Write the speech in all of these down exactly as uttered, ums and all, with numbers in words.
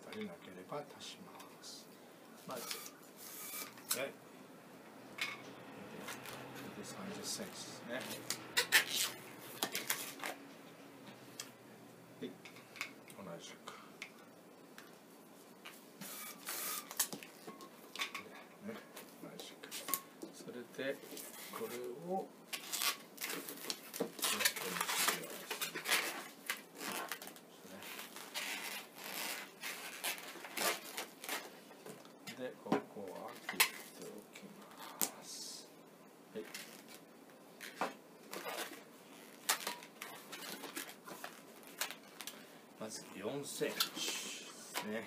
りなければ足します。まず、はい。さんじゅっセンチですね。はい、同じく。ね、同じく。それでこれをで、ここは切っておきます。はい。まずよんセンチですね。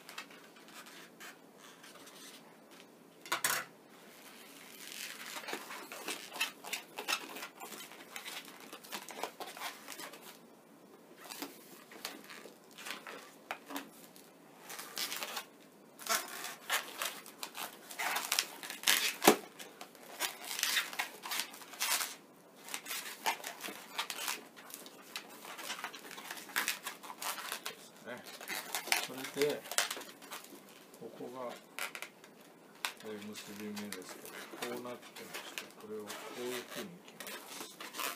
それでここが、えー、結び目ですけど、こうなってまして、これをこういうふうに切ります。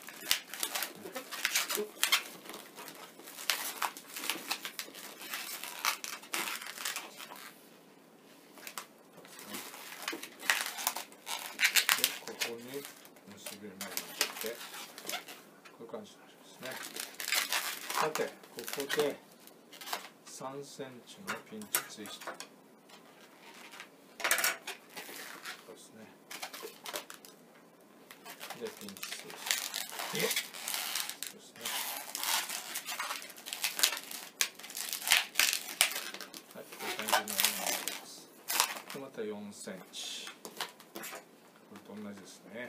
で、ここに結び目を入れて、こういう感じになりますね。さて、ここでさんセンチのピンチツイスト。そうですね。で、ピンチツイスト。そうですね。はい、こういう感じになります。で、またよんセンチ。これと同じですね。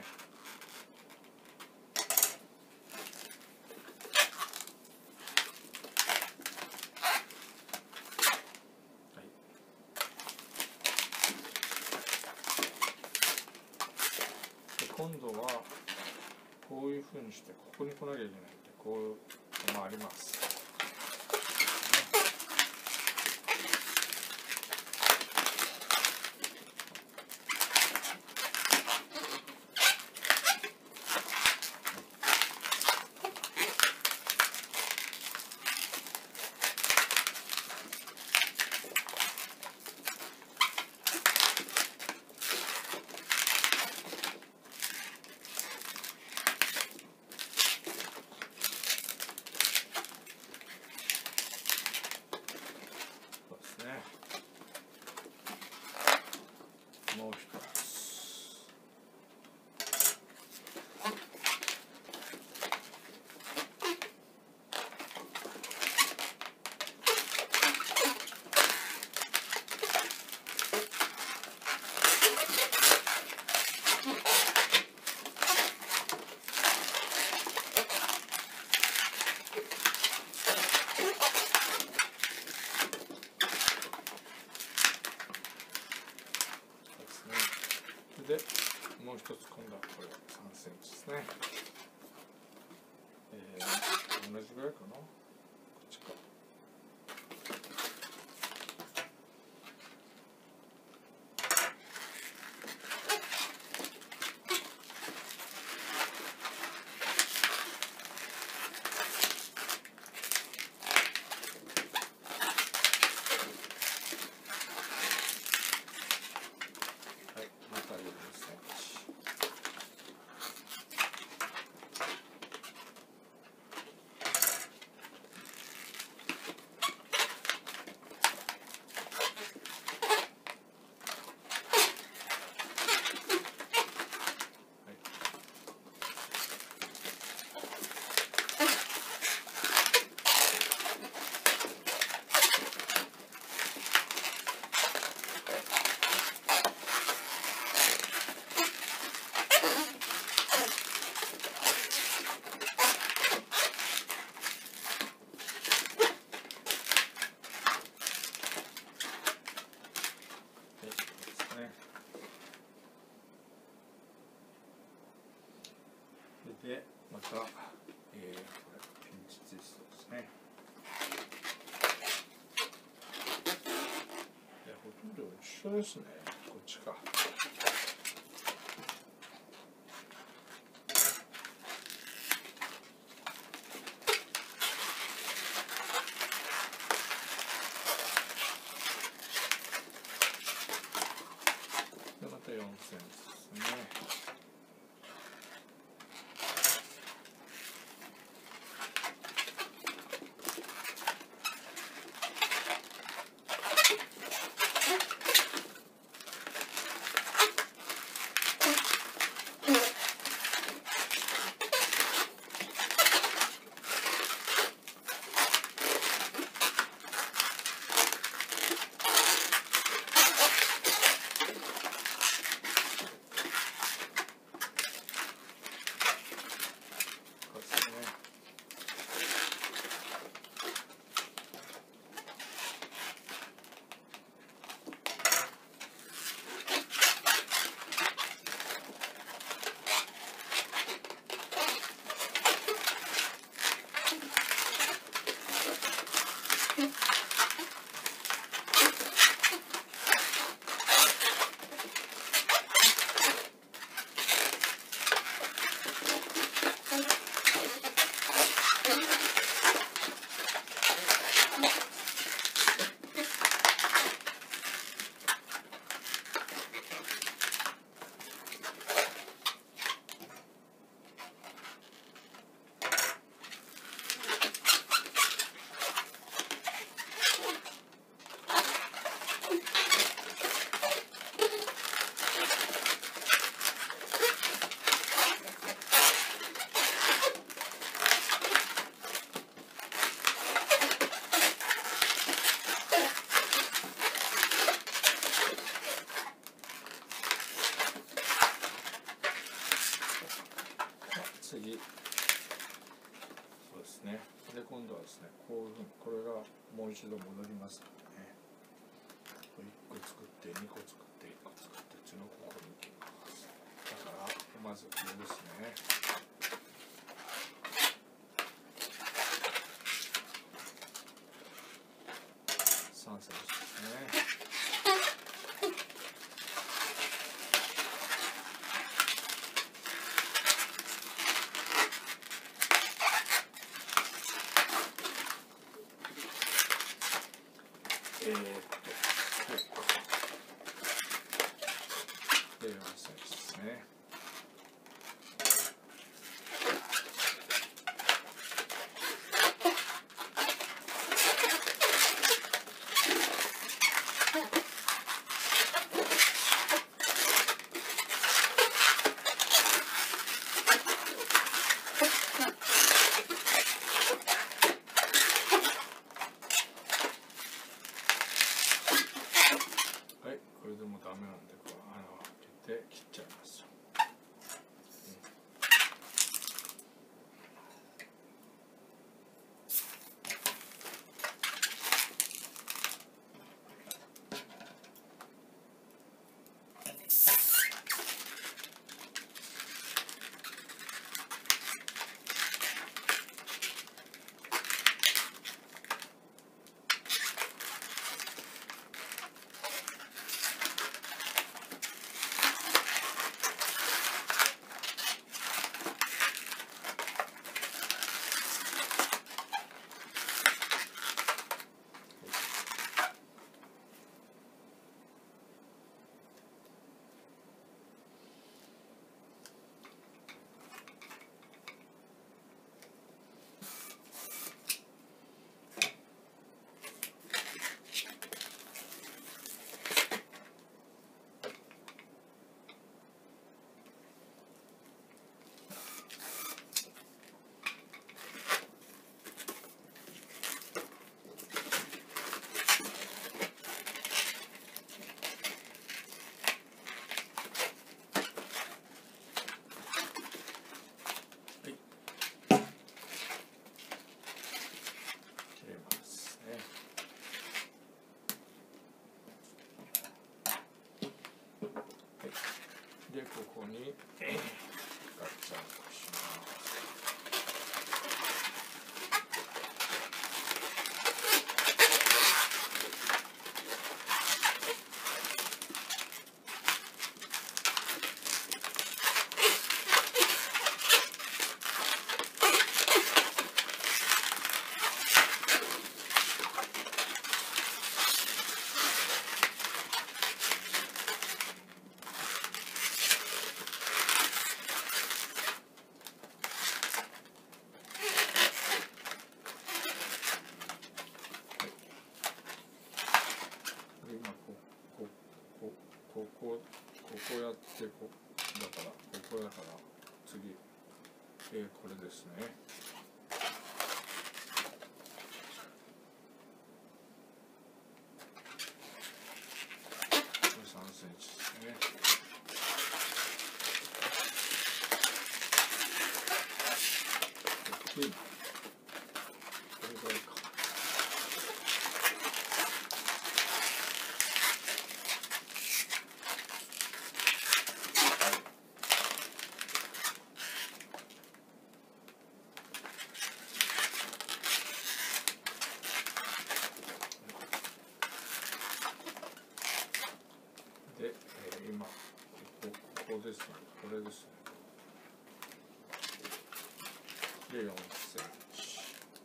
今度はこういうふうにしてここに来なきゃいけないんで、こう回ります。もう一つ。で、もう一つ今度はこれさんセンチですね。えー、同じぐらいかな。こっちか。で、また、えー、これピンチツイストですね。 当ですね。こっちか。でまたよんセンチですね。次、そうですね。で今度はですね、こういうふうにこれがもう一度戻りますからね。いっこ作ってにこ作っていっこ作ってっていうのをここに行きます。だからまずこれですね。さんセンチですね。えー、っと、で、よんセンチですね。これでもダメなんでこう穴を開けて切っちゃいます。でここにガッチャンとします。 こやってこだからここだから次、えー、これですね。これさんセンチですね。これぐらいか。で、えー、今ここ、ここですね。これですね。で、よんセンチ。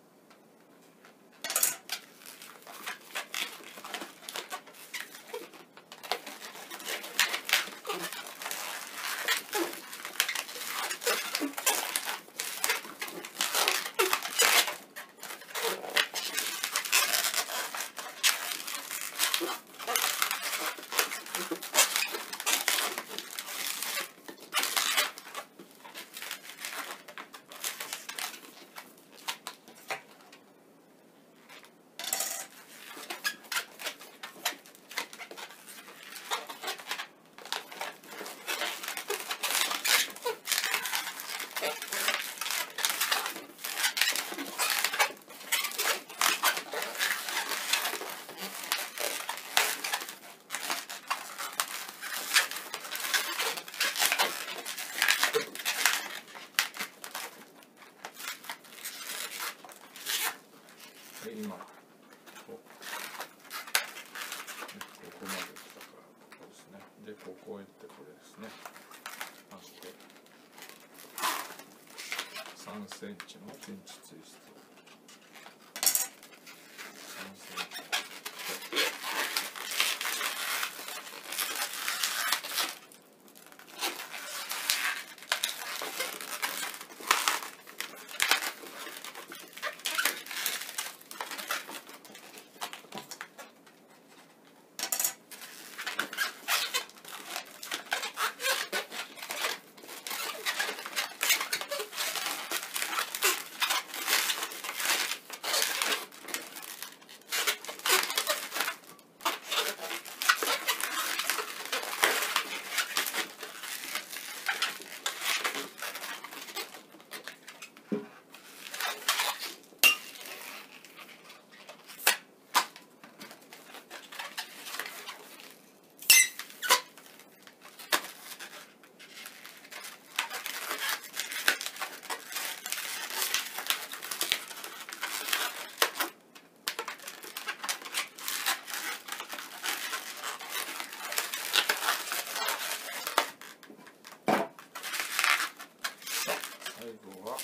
で今ここ、ここまで来たからここですね。でここへってこれですね。あってさんセンチのピンチツイスト。さんセンチ。最後は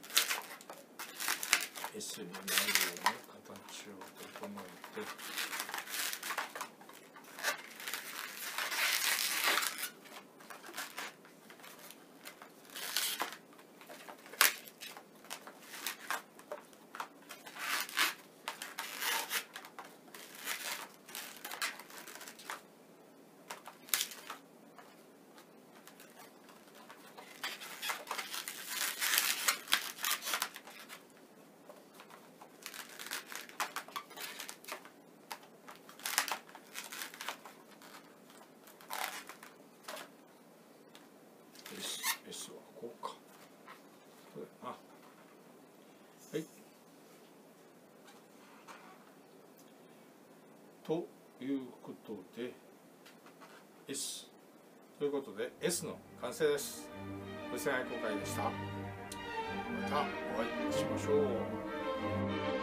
S になるように形を整えて、S, S はこうか。そうだな。はい。ということで S ということで S の完成です。ご清聴ありがとうございました。またお会いしましょう。